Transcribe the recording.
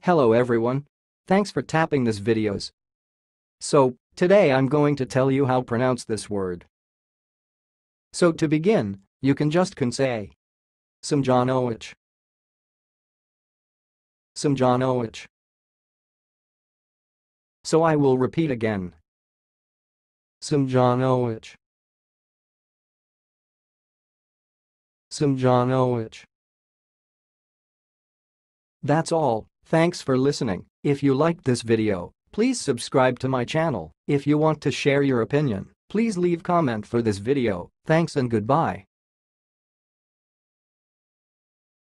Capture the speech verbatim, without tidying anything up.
Hello everyone. Thanks for tapping this videos. So, today I'm going to tell you how to pronounce this word. So to begin, you can just can say Semjonowitsch. Semjonowitsch. So I will repeat again. Semjonowitsch. Semjonowitsch. That's all. Thanks for listening. If you liked this video, please subscribe to my channel. If you want to share your opinion, please leave comment for this video. Thanks and goodbye.